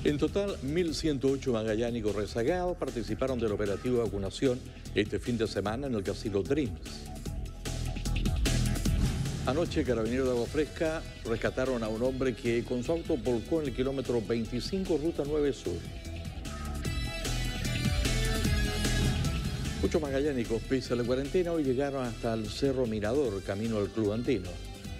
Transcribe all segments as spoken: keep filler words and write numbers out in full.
En total, mil ciento ocho magallánicos rezagados participaron del operativo de vacunación este fin de semana en el Casino Dreams. Anoche, Carabineros de Agua Fresca rescataron a un hombre que con su auto volcó en el kilómetro veinticinco, ruta nueve Sur. Muchos magallánicos, pese a la cuarentena, hoy llegaron hasta el Cerro Mirador, camino al Club Andino.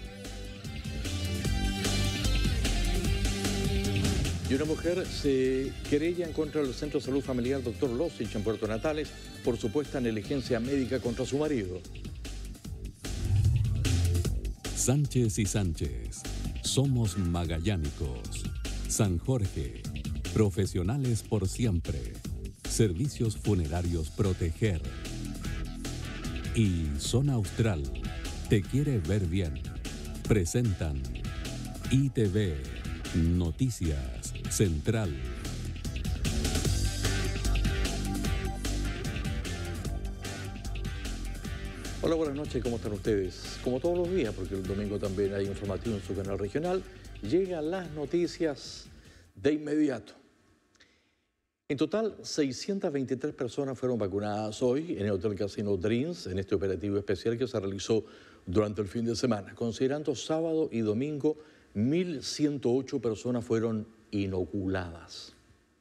Y una mujer se querella en contra del Centro de Salud Familiar doctor Losich en Puerto Natales por supuesta negligencia médica contra su marido. Sánchez y Sánchez, somos magallánicos. San Jorge, profesionales por siempre. Servicios funerarios Proteger. Y Zona Austral, te quiere ver bien. Presentan I T V, Noticias Central. Hola, buenas noches, ¿cómo están ustedes? Como todos los días, porque el domingo también hay informativo en su canal regional, llegan las noticias de inmediato. En total, seiscientas veintitrés personas fueron vacunadas hoy en el Hotel Casino Dreams, en este operativo especial que se realizó durante el fin de semana. Considerando sábado y domingo, mil ciento ocho personas fueron inoculadas.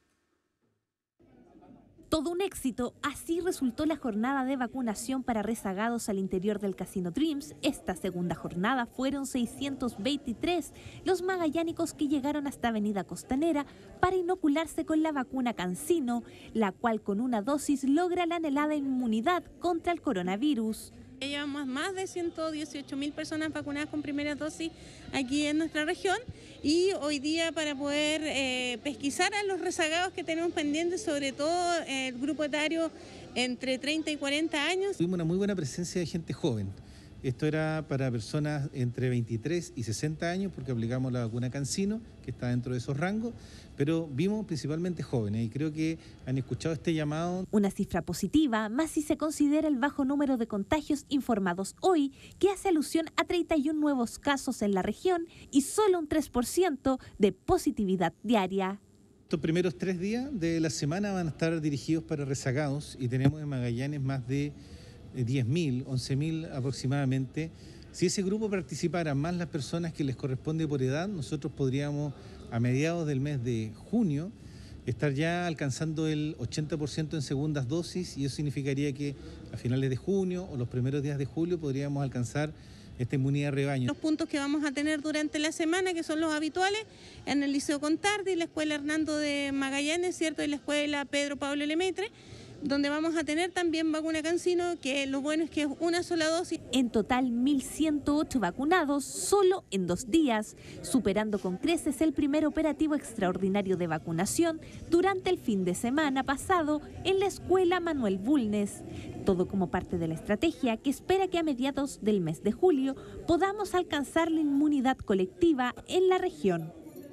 Todo un éxito, así resultó la jornada de vacunación para rezagados al interior del Casino Dreams. Esta segunda jornada fueron seiscientos veintitrés los magallánicos que llegaron hasta Avenida Costanera para inocularse con la vacuna CanSino, la cual con una dosis logra la anhelada inmunidad contra el coronavirus. Llevamos más de ciento dieciocho mil personas vacunadas con primera dosis aquí en nuestra región y hoy día para poder eh, pesquisar a los rezagados que tenemos pendientes, sobre todo eh, el grupo etario entre treinta y cuarenta años. Tuvimos una muy buena presencia de gente joven. Esto era para personas entre veintitrés y sesenta años porque aplicamos la vacuna CanSino, que está dentro de esos rangos, pero vimos principalmente jóvenes y creo que han escuchado este llamado. Una cifra positiva, más si se considera el bajo número de contagios informados hoy, que hace alusión a treinta y uno nuevos casos en la región y solo un tres por ciento de positividad diaria. Estos primeros tres días de la semana van a estar dirigidos para rezagados y tenemos en Magallanes más de diez mil, once mil aproximadamente. Si ese grupo participara más las personas que les corresponde por edad, nosotros podríamos a mediados del mes de junio estar ya alcanzando el ochenta por ciento en segundas dosis y eso significaría que a finales de junio o los primeros días de julio podríamos alcanzar esta inmunidad de rebaño. Los puntos que vamos a tener durante la semana, que son los habituales, en el Liceo Contardi, la Escuela Hernando de Magallanes, ¿cierto? Y la Escuela Pedro Pablo Lemaitre, donde vamos a tener también vacuna CanSino, que lo bueno es que es una sola dosis. En total, mil ciento ocho vacunados solo en dos días, superando con creces el primer operativo extraordinario de vacunación durante el fin de semana pasado en la Escuela Manuel Bulnes. Todo como parte de la estrategia que espera que a mediados del mes de julio podamos alcanzar la inmunidad colectiva en la región.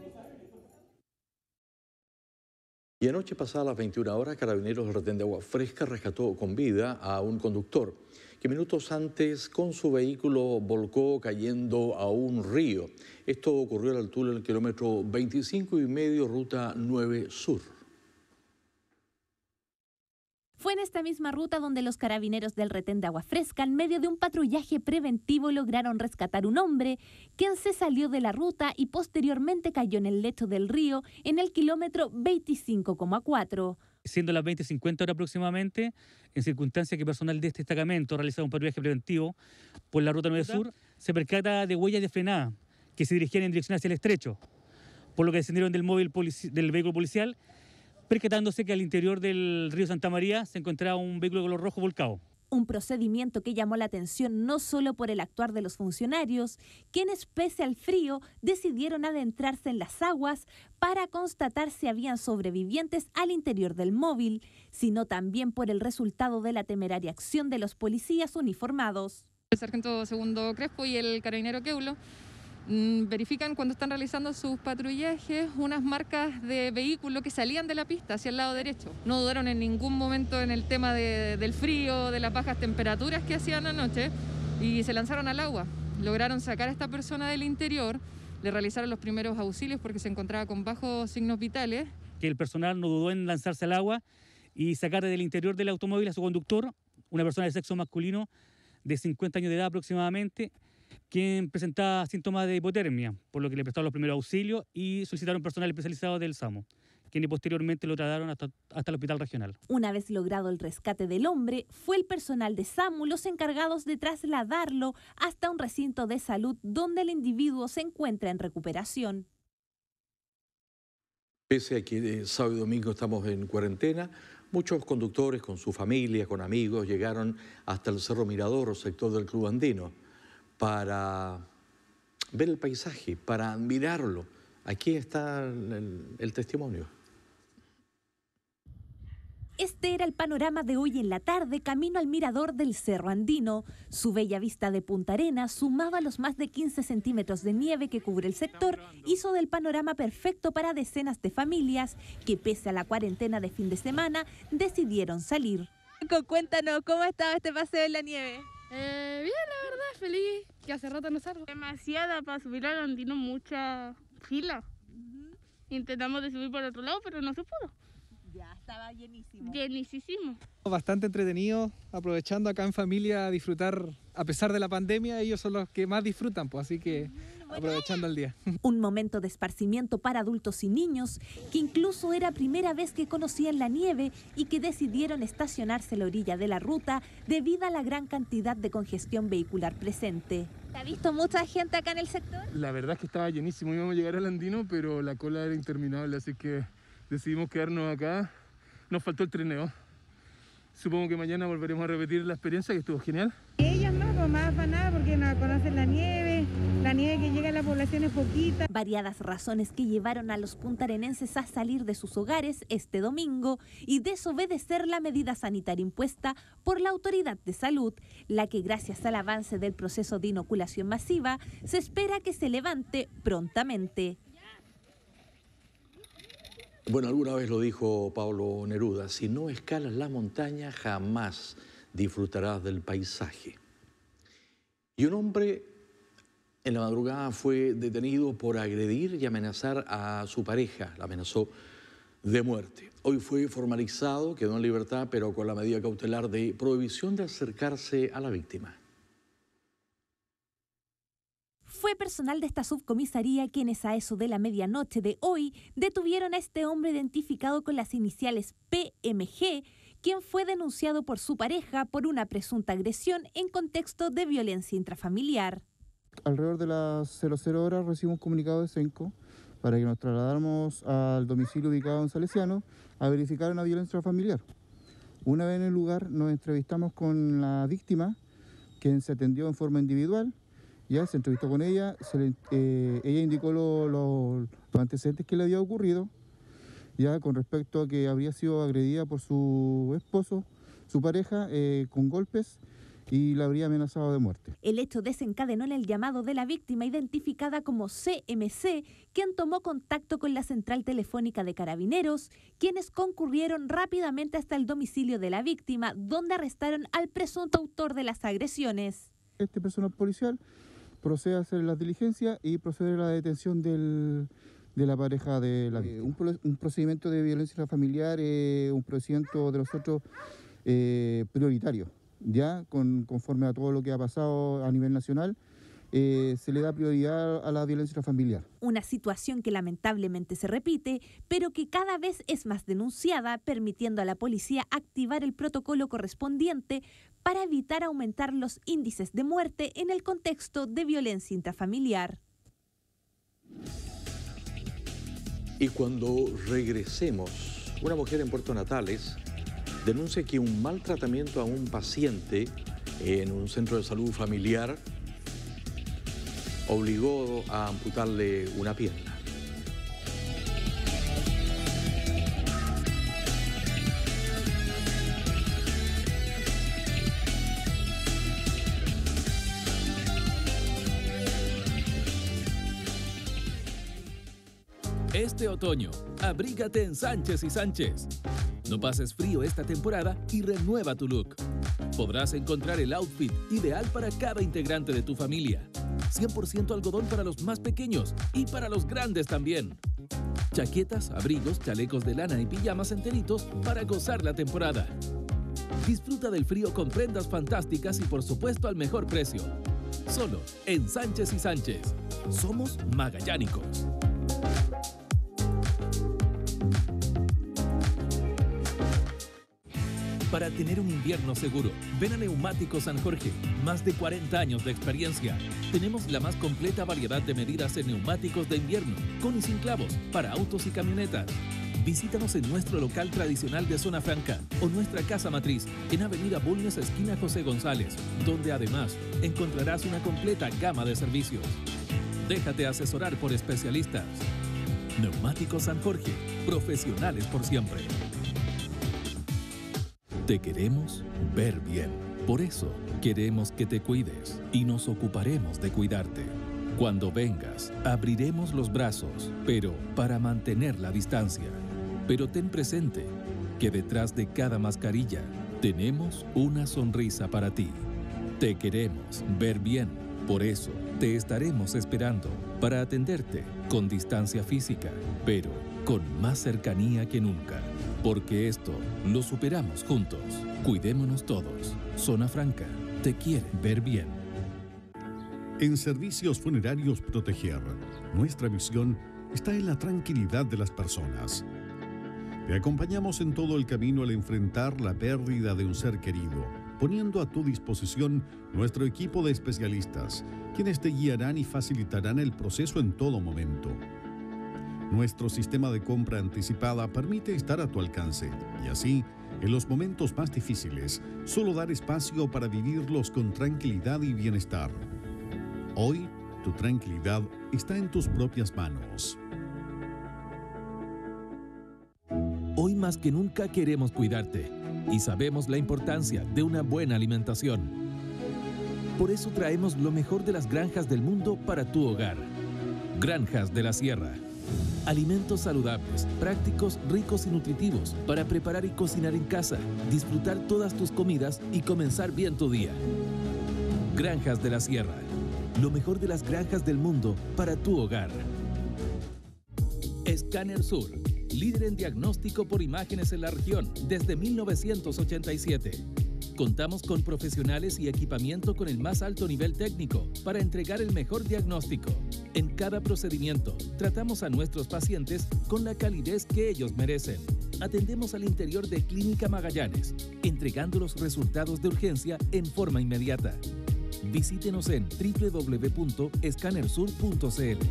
Y anoche pasada a las veintiuna horas, Carabineros del Retén de Agua Fresca rescató con vida a un conductor que minutos antes con su vehículo volcó cayendo a un río. Esto ocurrió a la altura del kilómetro veinticinco y medio, ruta nueve Sur. Fue en esta misma ruta donde los carabineros del Retén de Agua Fresca, en medio de un patrullaje preventivo, lograron rescatar un hombre, quien se salió de la ruta y posteriormente cayó en el lecho del río en el kilómetro veinticinco coma cuatro. Siendo las veinte cincuenta horas aproximadamente, en circunstancias que personal de este destacamento realizaba un patrullaje preventivo por la ruta nueve Sur, se percata de huellas de frenada que se dirigían en dirección hacia el estrecho, por lo que descendieron del móvil del vehículo policial, percatándose que al interior del río Santa María se encontraba un vehículo de color rojo volcado. Un procedimiento que llamó la atención no solo por el actuar de los funcionarios, quienes pese al frío decidieron adentrarse en las aguas para constatar si habían sobrevivientes al interior del móvil, sino también por el resultado de la temeraria acción de los policías uniformados. El sargento segundo Crespo y el carabinero Queulo verifican cuando están realizando sus patrullajes unas marcas de vehículos que salían de la pista hacia el lado derecho. No dudaron en ningún momento en el tema de, del frío, de las bajas temperaturas que hacían anoche y se lanzaron al agua. Lograron sacar a esta persona del interior, le realizaron los primeros auxilios porque se encontraba con bajos signos vitales. Que el personal no dudó en lanzarse al agua y sacar del interior del automóvil a su conductor, una persona de sexo masculino de cincuenta años de edad aproximadamente, quien presentaba síntomas de hipotermia, por lo que le prestaron los primeros auxilios y solicitaron personal especializado del SAMU, quienes posteriormente lo trasladaron hasta, hasta el hospital regional. Una vez logrado el rescate del hombre, fue el personal de SAMU los encargados de trasladarlo hasta un recinto de salud donde el individuo se encuentra en recuperación. Pese a que de sábado y domingo estamos en cuarentena, muchos conductores con su familia, con amigos, llegaron hasta el Cerro Mirador, sector del Club Andino, para ver el paisaje, para admirarlo. Aquí está el, el testimonio. Este era el panorama de hoy en la tarde, camino al mirador del Cerro Andino. Su bella vista de Punta Arenas, sumaba los más de quince centímetros de nieve que cubre el sector, hizo del panorama perfecto para decenas de familias que, pese a la cuarentena de fin de semana, decidieron salir. Cuéntanos, ¿cómo estaba este paseo en la nieve? Eh, bien, la verdad, feliz, que hace rato no salgo. Demasiada, para subir al Andino mucha fila. Uh-huh. Intentamos de subir por otro lado, pero no se pudo. Ya, estaba llenísimo. Llenísimo. Bastante entretenido, aprovechando acá en familia a disfrutar, a pesar de la pandemia, ellos son los que más disfrutan, pues así que aprovechando el día. Un momento de esparcimiento para adultos y niños, que incluso era primera vez que conocían la nieve y que decidieron estacionarse a la orilla de la ruta debido a la gran cantidad de congestión vehicular presente. ¿Ha visto mucha gente acá en el sector? La verdad es que estaba llenísimo, íbamos a llegar al Andino, pero la cola era interminable, así que decidimos quedarnos acá. Nos faltó el trineo. Supongo que mañana volveremos a repetir la experiencia, que estuvo genial. Ellos no, pues más afanadas porque no conocen la nieve, la nieve que llega a la población es poquita. Variadas razones que llevaron a los puntarenenses a salir de sus hogares este domingo y desobedecer la medida sanitaria impuesta por la autoridad de salud, la que gracias al avance del proceso de inoculación masiva se espera que se levante prontamente. Bueno, alguna vez lo dijo Pablo Neruda, si no escalas la montaña jamás disfrutarás del paisaje. Y un hombre en la madrugada fue detenido por agredir y amenazar a su pareja, la amenazó de muerte. Hoy fue formalizado, quedó en libertad, pero con la medida cautelar de prohibición de acercarse a la víctima. Fue personal de esta subcomisaría quienes a eso de la medianoche de hoy detuvieron a este hombre identificado con las iniciales P M G, quien fue denunciado por su pareja por una presunta agresión en contexto de violencia intrafamiliar. Alrededor de las cero cero horas recibimos un comunicado de SENCO para que nos trasladáramos al domicilio ubicado en Salesiano a verificar una violencia familiar. Una vez en el lugar nos entrevistamos con la víctima, quien se atendió en forma individual. Ya se entrevistó con ella, se le, eh, ella indicó lo, lo, los antecedentes que le había ocurrido, ya con respecto a que habría sido agredida por su esposo, su pareja, eh, con golpes y la habría amenazado de muerte. El hecho desencadenó en el llamado de la víctima identificada como C M C, quien tomó contacto con la central telefónica de Carabineros, quienes concurrieron rápidamente hasta el domicilio de la víctima, donde arrestaron al presunto autor de las agresiones. Este personal policial procede a hacer las diligencias y procede a la detención del, de la pareja de la víctima. Eh, un, un procedimiento de violencia familiar, eh, un procedimiento de nosotros eh, prioritario, ya con, conforme a todo lo que ha pasado a nivel nacional, eh, se le da prioridad a la violencia familiar. Una situación que lamentablemente se repite, pero que cada vez es más denunciada, permitiendo a la policía activar el protocolo correspondiente para evitar aumentar los índices de muerte en el contexto de violencia intrafamiliar. Y cuando regresemos, una mujer en Puerto Natales denuncia que un maltratamiento a un paciente en un centro de salud familiar obligó a amputarle una pierna. Este otoño, abrígate en Sánchez y Sánchez. No pases frío esta temporada y renueva tu look. Podrás encontrar el outfit ideal para cada integrante de tu familia. cien por ciento algodón para los más pequeños y para los grandes también. Chaquetas, abrigos, chalecos de lana y pijamas enteritos para gozar la temporada. Disfruta del frío con prendas fantásticas y por supuesto al mejor precio. Solo en Sánchez y Sánchez. Somos magallánicos. Para tener un invierno seguro, ven a Neumáticos San Jorge. Más de cuarenta años de experiencia. Tenemos la más completa variedad de medidas en neumáticos de invierno, con y sin clavos, para autos y camionetas. Visítanos en nuestro local tradicional de Zona Franca o nuestra casa matriz en Avenida Bulnes, esquina José González, donde además encontrarás una completa gama de servicios. Déjate asesorar por especialistas. Neumáticos San Jorge, profesionales por siempre. Te queremos ver bien. Por eso queremos que te cuides y nos ocuparemos de cuidarte. Cuando vengas, abriremos los brazos, pero para mantener la distancia. Pero ten presente que detrás de cada mascarilla tenemos una sonrisa para ti. Te queremos ver bien. Por eso te estaremos esperando para atenderte con distancia física, pero con más cercanía que nunca. Porque esto lo superamos juntos. Cuidémonos todos. Zona Franca te quiere ver bien. En Servicios Funerarios Proteger, nuestra misión está en la tranquilidad de las personas. Te acompañamos en todo el camino al enfrentar la pérdida de un ser querido, poniendo a tu disposición nuestro equipo de especialistas, quienes te guiarán y facilitarán el proceso en todo momento. Nuestro sistema de compra anticipada permite estar a tu alcance y así, en los momentos más difíciles, solo dar espacio para vivirlos con tranquilidad y bienestar. Hoy, tu tranquilidad está en tus propias manos. Hoy más que nunca queremos cuidarte y sabemos la importancia de una buena alimentación. Por eso traemos lo mejor de las granjas del mundo para tu hogar. Granjas de la Sierra. Alimentos saludables, prácticos, ricos y nutritivos para preparar y cocinar en casa, disfrutar todas tus comidas y comenzar bien tu día. Granjas de la Sierra. Lo mejor de las granjas del mundo para tu hogar. Escáner Sur. Líder en diagnóstico por imágenes en la región desde mil novecientos ochenta y siete. Contamos con profesionales y equipamiento con el más alto nivel técnico para entregar el mejor diagnóstico. En cada procedimiento, tratamos a nuestros pacientes con la calidez que ellos merecen. Atendemos al interior de Clínica Magallanes, entregando los resultados de urgencia en forma inmediata. Visítenos en doble u doble u doble u punto escáner sur punto c l.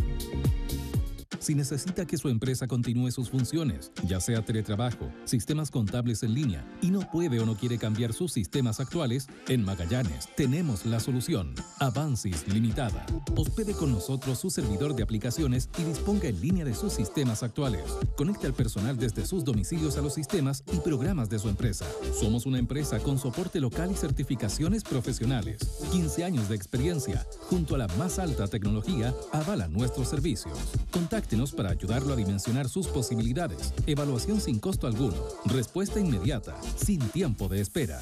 Si necesita que su empresa continúe sus funciones, ya sea teletrabajo, sistemas contables en línea, y no puede o no quiere cambiar sus sistemas actuales, en Magallanes tenemos la solución. Avancis Limitada. Hospede con nosotros su servidor de aplicaciones y disponga en línea de sus sistemas actuales. Conecte al personal desde sus domicilios a los sistemas y programas de su empresa. Somos una empresa con soporte local y certificaciones profesionales. quince años de experiencia, junto a la más alta tecnología, avalan nuestros servicios. Contáctenos para ayudarlo a dimensionar sus posibilidades. Evaluación sin costo alguno. Respuesta inmediata, sin tiempo de espera.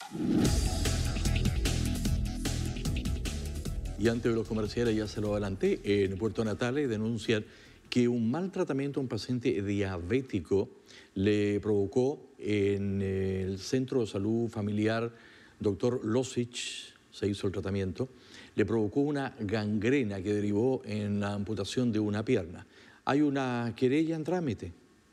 Y antes de los comerciales, ya se lo adelanté, en Puerto Natales denuncian que un mal tratamiento a un paciente diabético le provocó en el Centro de Salud Familiar doctor Losich, se hizo el tratamiento, le provocó una gangrena que derivó en la amputación de una pierna. Hay una querella en trámite.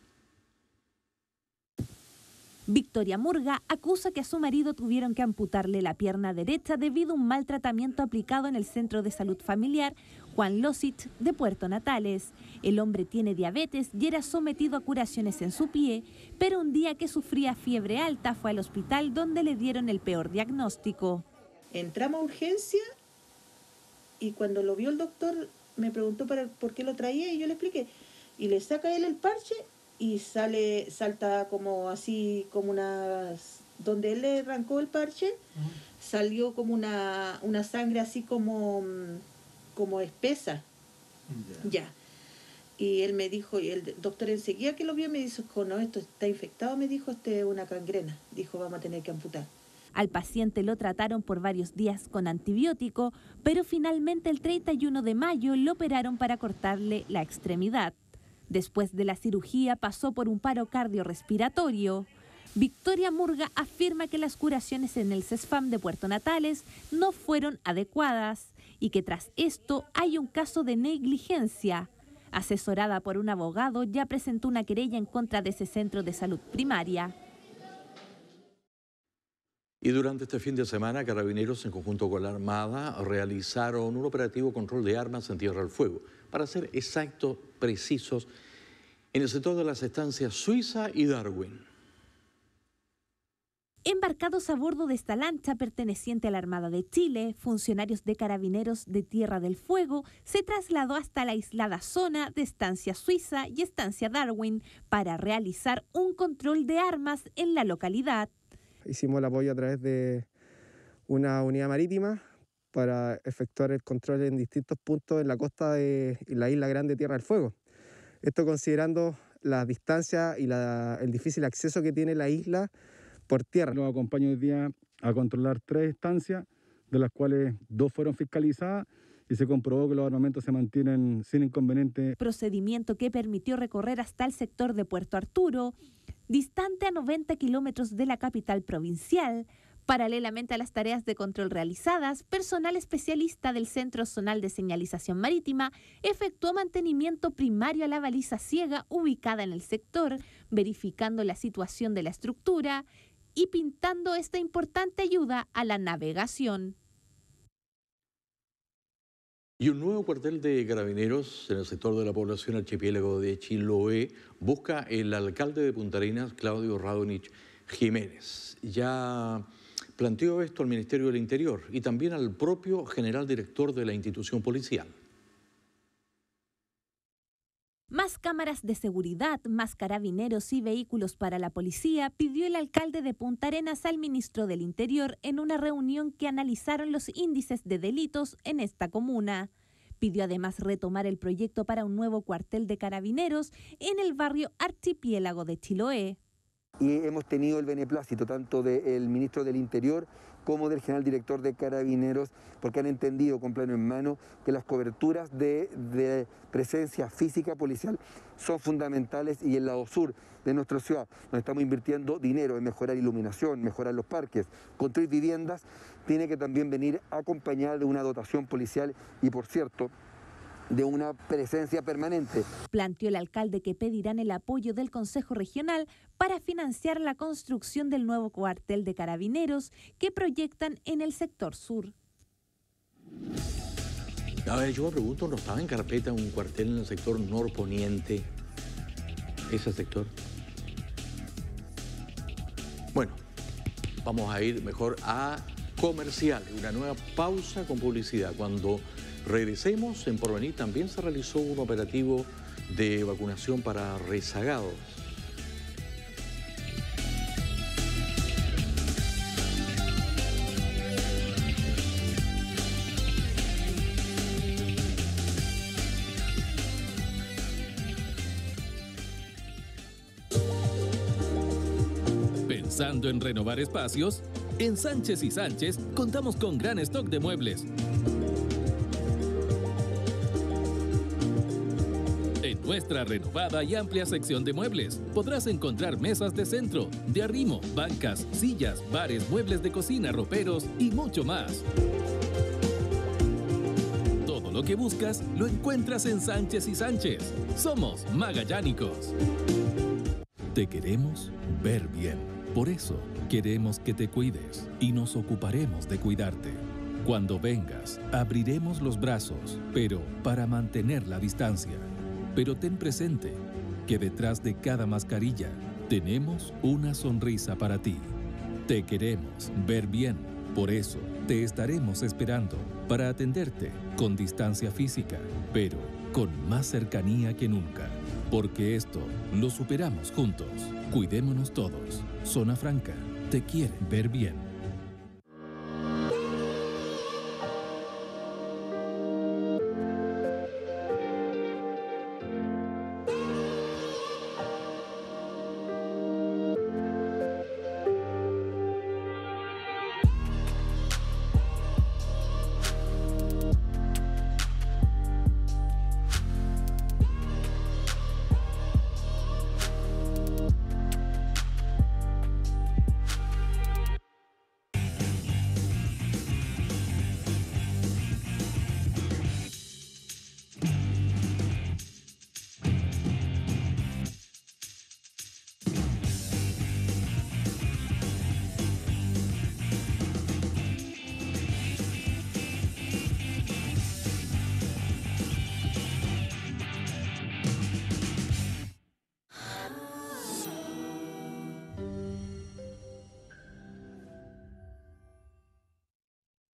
Victoria Murga acusa que a su marido tuvieron que amputarle la pierna derecha debido a un mal tratamiento aplicado en el Centro de Salud Familiar Juan Losich de Puerto Natales. El hombre tiene diabetes y era sometido a curaciones en su pie, pero un día que sufría fiebre alta fue al hospital donde le dieron el peor diagnóstico. Entramos a urgencia y cuando lo vio el doctor me preguntó para, por qué lo traía y yo le expliqué. Y le saca él el parche y sale, salta como así, como una... Donde él le arrancó el parche, uh-huh. salió como una, una sangre así como, como espesa. Ya. Yeah. Y él me dijo, y el doctor enseguida que lo vio me dijo, no, esto está infectado, me dijo, este es una gangrena. Dijo, vamos a tener que amputar. Al paciente lo trataron por varios días con antibiótico, pero finalmente el treinta y uno de mayo lo operaron para cortarle la extremidad. Después de la cirugía pasó por un paro cardiorrespiratorio. Victoria Murga afirma que las curaciones en el CESFAM de Puerto Natales no fueron adecuadas y que tras esto hay un caso de negligencia. Asesorada por un abogado, ya presentó una querella en contra de ese centro de salud primaria. Y durante este fin de semana, Carabineros, en conjunto con la Armada, realizaron un operativo control de armas en Tierra del Fuego, para ser exactos, precisos, en el sector de las estancias Suiza y Darwin. Embarcados a bordo de esta lancha perteneciente a la Armada de Chile, funcionarios de Carabineros de Tierra del Fuego se trasladó hasta la aislada zona de Estancia Suiza y Estancia Darwin para realizar un control de armas en la localidad. Hicimos el apoyo a través de una unidad marítima para efectuar el control en distintos puntos en la costa de la isla Grande Tierra del Fuego. Esto considerando las distancias y la, el difícil acceso que tiene la isla por tierra. Los acompaño hoy día a controlar tres estancias, de las cuales dos fueron fiscalizadas y se comprobó que los armamentos se mantienen sin inconveniente. Procedimiento que permitió recorrer hasta el sector de Puerto Arturo, distante a noventa kilómetros de la capital provincial. Paralelamente a las tareas de control realizadas, personal especialista del Centro Zonal de Señalización Marítima efectuó mantenimiento primario a la baliza ciega ubicada en el sector, verificando la situación de la estructura y pintando esta importante ayuda a la navegación. Y un nuevo cuartel de Carabineros en el sector de la población archipiélago de Chiloé busca el alcalde de Punta Arenas, Claudio Radonich Jiménez. Ya planteó esto al Ministerio del Interior y también al propio general director de la institución policial. Más cámaras de seguridad, más carabineros y vehículos para la policía, pidió el alcalde de Punta Arenas al ministro del Interior en una reunión que analizaron los índices de delitos en esta comuna. Pidió además retomar el proyecto para un nuevo cuartel de carabineros en el barrio Archipiélago de Chiloé. Y hemos tenido el beneplácito tanto del ministro del Interior como del general director de Carabineros, porque han entendido con plano en mano que las coberturas de, de presencia física policial son fundamentales, y el lado sur de nuestra ciudad, donde estamos invirtiendo dinero en mejorar iluminación, mejorar los parques, construir viviendas, tiene que también venir acompañada de una dotación policial y, por cierto, de una presencia permanente. Planteó el alcalde que pedirán el apoyo del Consejo Regional para financiar la construcción del nuevo cuartel de carabineros que proyectan en el sector sur. A ver, yo me pregunto, ¿no estaba en carpeta un cuartel en el sector norponiente? ¿Ese sector? Bueno, vamos a ir mejor a comercial, una nueva pausa con publicidad. Cuando regresemos, en Porvenir también se realizó un operativo de vacunación para rezagados. Pensando en renovar espacios, en Sánchez y Sánchez contamos con gran stock de muebles. En nuestra renovada y amplia sección de muebles podrás encontrar mesas de centro, de arrimo, bancas, sillas, bares, muebles de cocina, roperos y mucho más. Todo lo que buscas lo encuentras en Sánchez y Sánchez. Somos magallánicos. Te queremos ver bien. Por eso queremos que te cuides y nos ocuparemos de cuidarte. Cuando vengas, abriremos los brazos, pero para mantener la distancia. Pero ten presente que detrás de cada mascarilla tenemos una sonrisa para ti. Te queremos ver bien. Por eso te estaremos esperando para atenderte con distancia física, pero con más cercanía que nunca. Porque esto lo superamos juntos. Cuidémonos todos. Zona Franca te quiere ver bien.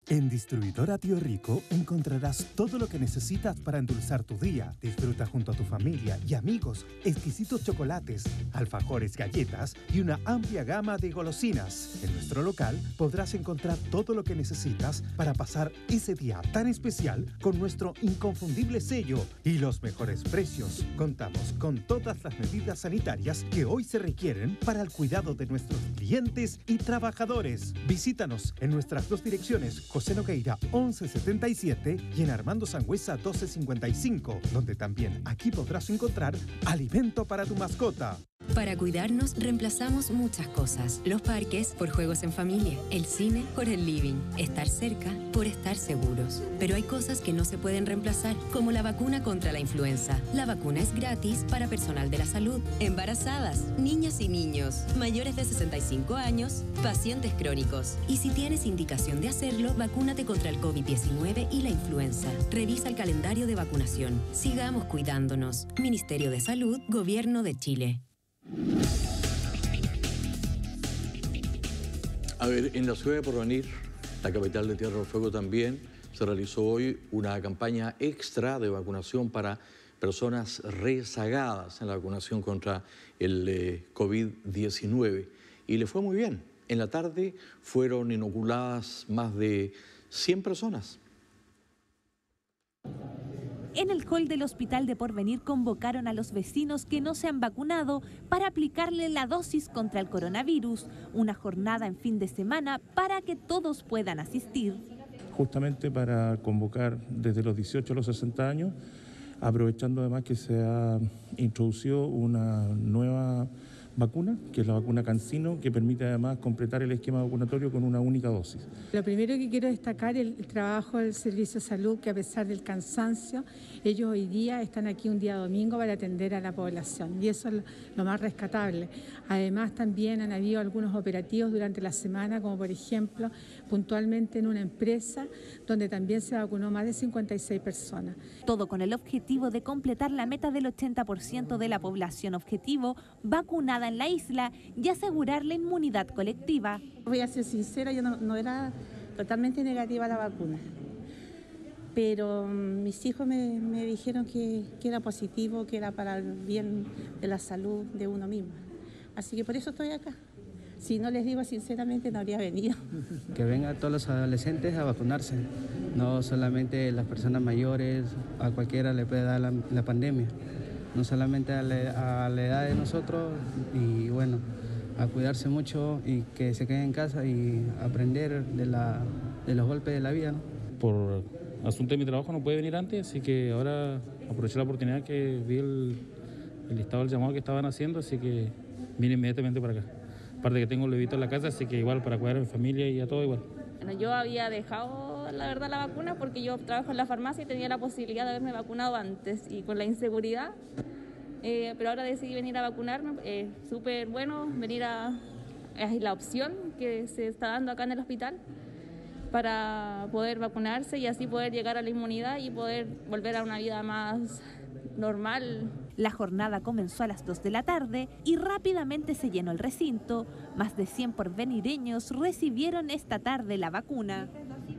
En Distribuidora Tío Rico encontrarás todo lo que necesitas para endulzar tu día. Disfruta junto a tu familia y amigos exquisitos chocolates, alfajores, galletas y una amplia gama de golosinas. En nuestro local podrás encontrar todo lo que necesitas para pasar ese día tan especial con nuestro inconfundible sello y los mejores precios. Contamos con todas las medidas sanitarias que hoy se requieren para el cuidado de nuestros clientes y trabajadores. Visítanos en nuestras dos direcciones, José Nogueira once setenta y siete y en Armando Sangüesa doce cincuenta y cinco, donde también aquí podrás encontrar alimento para tu mascota. Para cuidarnos, reemplazamos muchas cosas. Los parques por juegos en familia, el cine por el living, estar cerca por estar seguros. Pero hay cosas que no se pueden reemplazar, como la vacuna contra la influenza. La vacuna es gratis para personal de la salud, embarazadas, niñas y niños, mayores de sesenta y cinco años, pacientes crónicos. Y si tienes indicación de hacerlo, vacúnate contra el COVID diecinueve y la influenza. Revisa el calendario de vacunación. Sigamos cuidándonos. Ministerio de Salud, Gobierno de Chile. A ver, en la ciudad de Porvenir, la capital de Tierra del Fuego también, se realizó hoy una campaña extra de vacunación para personas rezagadas en la vacunación contra el eh, COVID diecinueve. Y le fue muy bien. En la tarde fueron inoculadas más de cien personas. En el hall del Hospital de Porvenir convocaron a los vecinos que no se han vacunado para aplicarle la dosis contra el coronavirus, una jornada en fin de semana para que todos puedan asistir. Justamente para convocar desde los dieciocho a los sesenta años, aprovechando además que se ha introducido una nueva vacuna, que es la vacuna CanSino, que permite además completar el esquema vacunatorio con una única dosis. Lo primero que quiero destacar es el trabajo del Servicio de Salud, que a pesar del cansancio, ellos hoy día están aquí un día domingo para atender a la población, y eso es lo más rescatable. Además, también han habido algunos operativos durante la semana, como por ejemplo, puntualmente en una empresa, donde también se vacunó más de cincuenta y seis personas. Todo con el objetivo de completar la meta del ochenta por ciento de la población objetivo vacunada en la isla y asegurar la inmunidad colectiva. Voy a ser sincera, yo no, no era totalmente negativa a la vacuna, pero mis hijos me, me dijeron que, que era positivo, que era para el bien de la salud de uno mismo. Así que por eso estoy acá. Si no les digo sinceramente, no habría venido. Que vengan todos los adolescentes a vacunarse, no solamente las personas mayores, a cualquiera le puede dar la, la pandemia. No solamente a la, a la edad de nosotros, y bueno, a cuidarse mucho y que se queden en casa y aprender de, la, de los golpes de la vida, ¿no? Por asunto de mi trabajo no puede venir antes, así que ahora aproveché la oportunidad que vi el, el listado del llamado que estaban haciendo, así que vine inmediatamente para acá. Aparte que tengo un levito en la casa, así que igual para cuidar a mi familia y a todo igual. Bueno, yo había dejado, la verdad, la vacuna porque yo trabajo en la farmacia y tenía la posibilidad de haberme vacunado antes, y con la inseguridad, eh, pero ahora decidí venir a vacunarme. Eh, súper bueno venir a, es la opción que se está dando acá en el hospital para poder vacunarse y así poder llegar a la inmunidad y poder volver a una vida más normal. La jornada comenzó a las dos de la tarde y rápidamente se llenó el recinto. Más de cien porvenireños recibieron esta tarde la vacuna.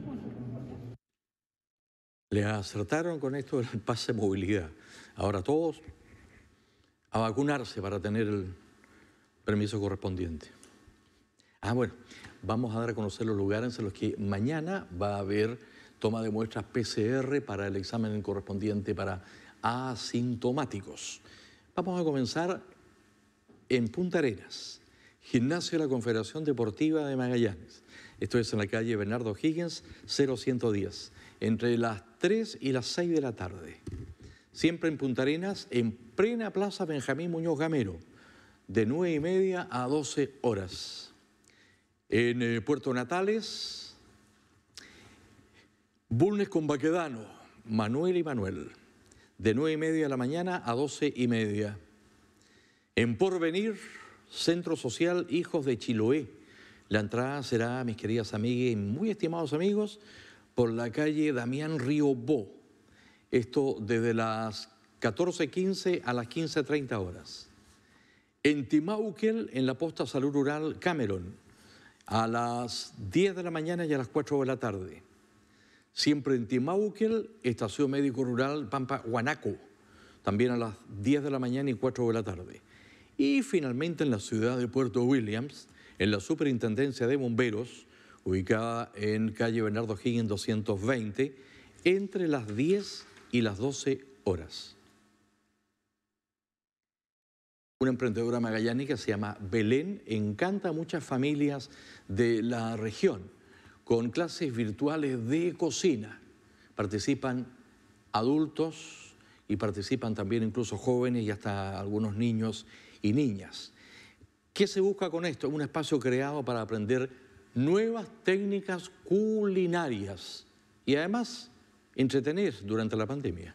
Le acertaron con esto del pase de movilidad. Ahora todos a vacunarse para tener el permiso correspondiente. Ah, bueno, vamos a dar a conocer los lugares en los que mañana va a haber toma de muestras P C R para el examen correspondiente para asintomáticos. Vamos a comenzar en Punta Arenas, Gimnasio de la Confederación Deportiva de Magallanes. Esto es en la calle Bernardo Higgins, cero ciento diez, entre las tres y las seis de la tarde. Siempre en Punta Arenas, en plena Plaza Benjamín Muñoz Gamero, de nueve y media a doce horas. En eh, Puerto Natales, Bulnes con Baquedano, Manuel y Manuel, de nueve y media de la mañana a doce y media. En Porvenir, Centro Social Hijos de Chiloé. La entrada será, mis queridas amigas y muy estimados amigos, por la calle Damián Riobó. Esto desde las catorce quince a las quince treinta horas. En Timauquel, en la posta Salud Rural Cameron, a las diez de la mañana y a las cuatro de la tarde. Siempre en Timauquel, Estación Médico Rural Pampa Huanaco, también a las diez de la mañana y cuatro de la tarde. Y finalmente en la ciudad de Puerto Williams, en la Superintendencia de Bomberos, ubicada en calle Bernardo Higgins doscientos veinte, entre las diez y las doce horas. Una emprendedora magallánica se llama Belén, encanta a muchas familias de la región con clases virtuales de cocina. Participan adultos y participan también incluso jóvenes y hasta algunos niños y niñas. ¿Qué se busca con esto? Un espacio creado para aprender nuevas técnicas culinarias y además entretener durante la pandemia.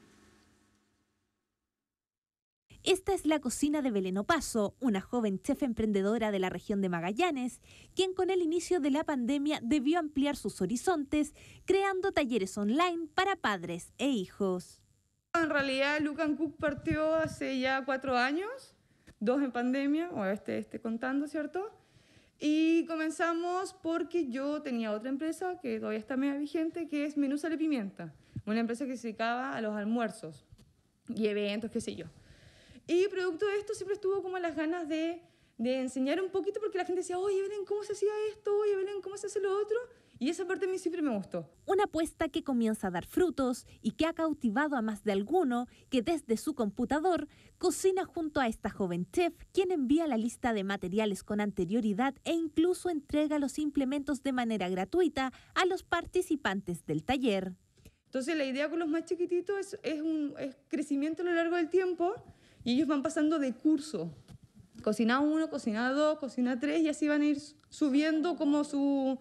Esta es la cocina de Belén Opaso, una joven chef emprendedora de la región de Magallanes, quien con el inicio de la pandemia debió ampliar sus horizontes, creando talleres online para padres e hijos. En realidad, Lucan Cook partió hace ya cuatro años, dos en pandemia, o este, este contando, ¿cierto? Y comenzamos porque yo tenía otra empresa que todavía está media vigente, que es Menú Sal y Pimienta, una empresa que se dedicaba a los almuerzos y eventos, qué sé yo. Y producto de esto siempre estuvo como las ganas de, de enseñar un poquito, porque la gente decía, oye, Belén, ¿cómo se hacía esto? Oye, Belén, ¿cómo se hace lo otro? Y esa parte a mí siempre me gustó. Una apuesta que comienza a dar frutos y que ha cautivado a más de alguno que desde su computador cocina junto a esta joven chef, quien envía la lista de materiales con anterioridad e incluso entrega los implementos de manera gratuita a los participantes del taller. Entonces la idea con los más chiquititos es, es un es crecimiento a lo largo del tiempo, y ellos van pasando de curso. Cocina uno, cocina dos, cocina tres, y así van a ir subiendo como su...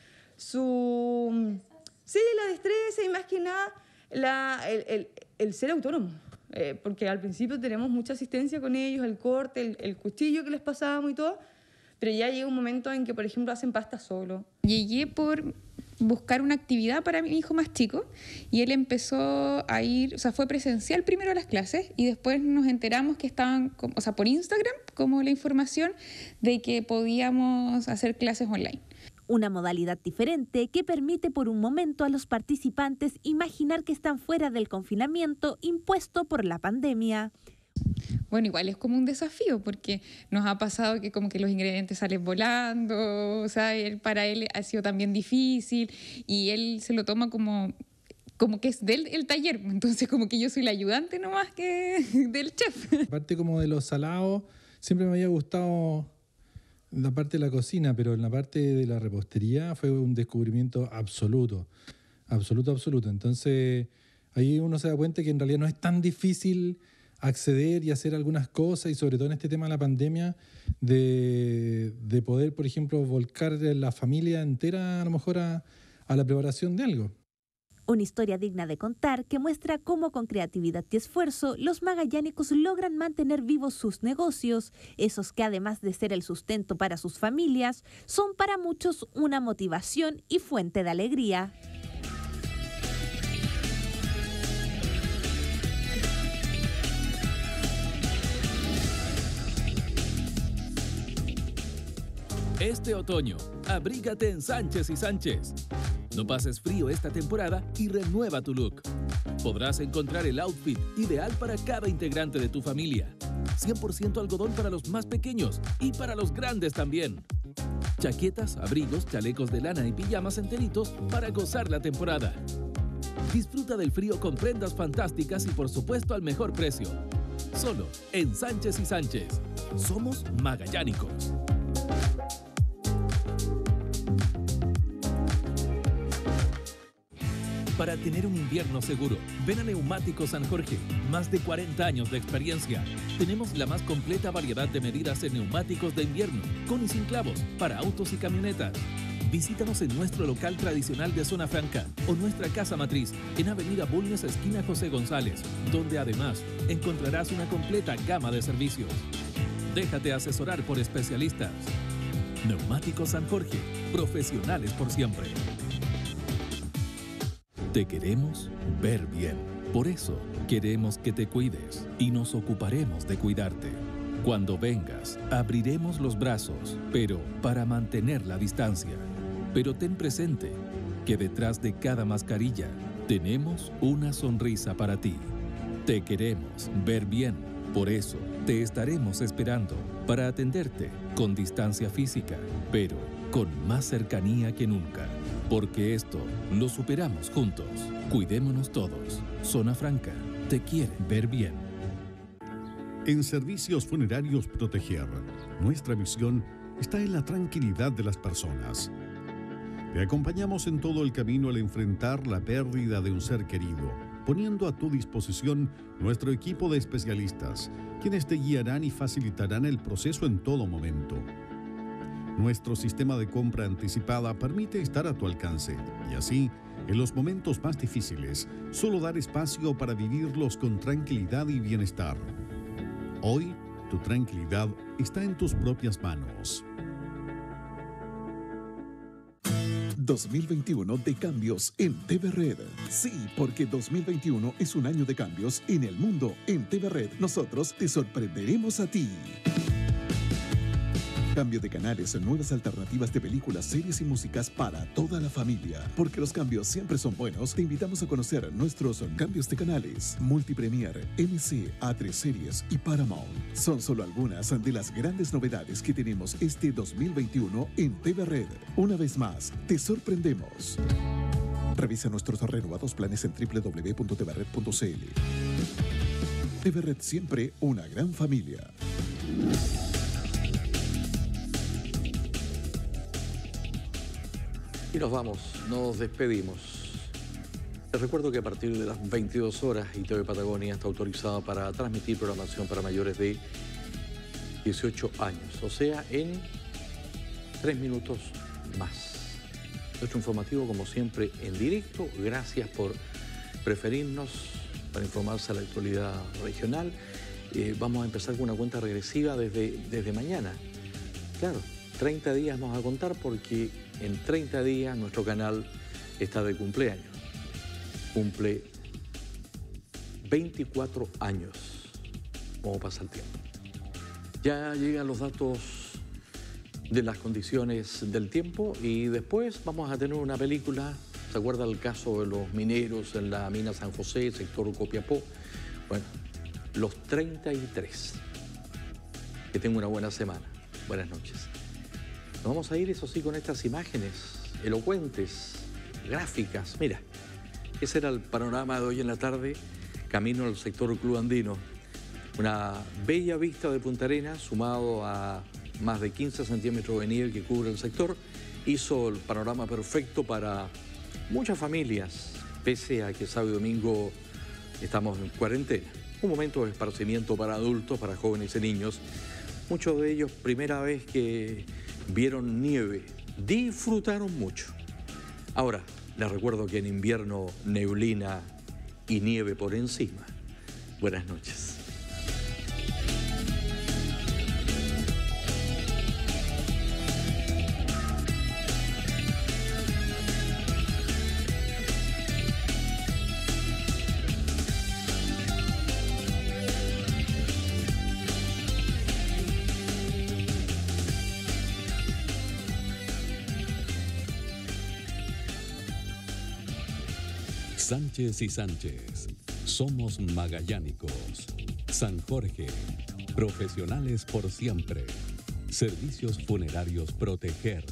su sí, la destreza y más que nada la, el, el, el ser autónomo. Eh, porque al principio tenemos mucha asistencia con ellos, el corte, el, el cuchillo que les pasábamos y todo, pero ya llega un momento en que, por ejemplo, hacen pasta solo. Llegué por buscar una actividad para mi hijo más chico y él empezó a ir, o sea, fue presencial primero a las clases y después nos enteramos que estaban, o sea, por Instagram, como la información de que podíamos hacer clases online. Una modalidad diferente que permite por un momento a los participantes imaginar que están fuera del confinamiento impuesto por la pandemia. Bueno, igual es como un desafío porque nos ha pasado que como que los ingredientes salen volando, o sea, él, para él ha sido también difícil y él se lo toma como, como que es del el taller, entonces como que yo soy la ayudante nomás que del chef. Aparte como de los salados, siempre me había gustado la parte de la cocina, pero en la parte de la repostería fue un descubrimiento absoluto, absoluto, absoluto. Entonces ahí uno se da cuenta que en realidad no es tan difícil acceder y hacer algunas cosas, y sobre todo en este tema de la pandemia, de, de poder, por ejemplo, volcar la familia entera a lo mejor a, a la preparación de algo. Una historia digna de contar que muestra cómo con creatividad y esfuerzo los magallánicos logran mantener vivos sus negocios, esos que además de ser el sustento para sus familias, son para muchos una motivación y fuente de alegría. Este otoño, abrígate en Sánchez y Sánchez. No pases frío esta temporada y renueva tu look. Podrás encontrar el outfit ideal para cada integrante de tu familia. cien por ciento algodón para los más pequeños y para los grandes también. Chaquetas, abrigos, chalecos de lana y pijamas enteritos para gozar la temporada. Disfruta del frío con prendas fantásticas y por supuesto al mejor precio. Solo en Sánchez y Sánchez. Somos magallánicos. Para tener un invierno seguro, ven a Neumáticos San Jorge. Más de cuarenta años de experiencia. Tenemos la más completa variedad de medidas en neumáticos de invierno, con y sin clavos, para autos y camionetas. Visítanos en nuestro local tradicional de Zona Franca o nuestra casa matriz en Avenida Bulnes, esquina José González, donde además encontrarás una completa gama de servicios. Déjate asesorar por especialistas. Neumáticos San Jorge, profesionales por siempre. Te queremos ver bien. Por eso queremos que te cuides y nos ocuparemos de cuidarte. Cuando vengas, abriremos los brazos, pero para mantener la distancia. Pero ten presente, que detrás de cada mascarilla tenemos una sonrisa para ti. Te queremos ver bien, por eso te estaremos esperando para atenderte con distancia física, pero con más cercanía que nunca. Porque esto lo superamos juntos. Cuidémonos todos. Zona Franca te quiere ver bien. En Servicios Funerarios Proteger, nuestra misión está en la tranquilidad de las personas. Te acompañamos en todo el camino al enfrentar la pérdida de un ser querido, poniendo a tu disposición nuestro equipo de especialistas, quienes te guiarán y facilitarán el proceso en todo momento. Nuestro sistema de compra anticipada permite estar a tu alcance y así, en los momentos más difíciles, solo dar espacio para vivirlos con tranquilidad y bienestar. Hoy, tu tranquilidad está en tus propias manos. dos mil veintiuno de cambios en T V Red. Sí, porque dos mil veintiuno es un año de cambios en el mundo. En T V Red, nosotros te sorprenderemos a ti. Cambio de canales, nuevas alternativas de películas, series y músicas para toda la familia. Porque los cambios siempre son buenos, te invitamos a conocer nuestros cambios de canales. Multipremier, M C, A tres Series y Paramount. Son solo algunas de las grandes novedades que tenemos este dos mil veintiuno en T V Red. Una vez más, te sorprendemos. Revisa nuestros renovados planes en doble u doble u doble u punto t v red punto c l. T V Red, siempre una gran familia. Y nos vamos, nos despedimos. Les recuerdo que a partir de las veintidós horas I T V Patagonia está autorizada para transmitir programación para mayores de dieciocho años, o sea, en tres minutos más. Nuestro informativo, como siempre, en directo. Gracias por preferirnos para informarse a la actualidad regional. Eh, vamos a empezar con una cuenta regresiva desde, desde mañana. Claro, treinta días vamos a contar porque en treinta días nuestro canal está de cumpleaños. Cumple veinticuatro años. ¿Cómo pasa el tiempo? Ya llegan los datos de las condiciones del tiempo y después vamos a tener una película. ¿Se acuerda el caso de los mineros en la mina San José, sector Copiapó? Bueno, los treinta y tres. Que tenga una buena semana. Buenas noches. Nos vamos a ir, eso sí, con estas imágenes elocuentes, gráficas. Mira, ese era el panorama de hoy en la tarde, camino al sector Club Andino. Una bella vista de Punta Arenas, sumado a más de quince centímetros de nieve que cubre el sector, hizo el panorama perfecto para muchas familias, pese a que sábado y domingo estamos en cuarentena. Un momento de esparcimiento para adultos, para jóvenes y niños. Muchos de ellos, primera vez que vieron nieve, disfrutaron mucho. Ahora, les recuerdo que en invierno neblina y nieve por encima. Buenas noches. Sánchez y Sánchez, somos magallánicos. San Jorge, profesionales por siempre. Servicios Funerarios Proteger.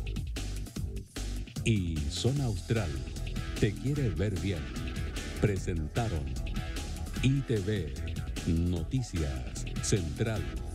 Y Zona Austral, te quiere ver bien. Presentaron I T V, Noticias, Central.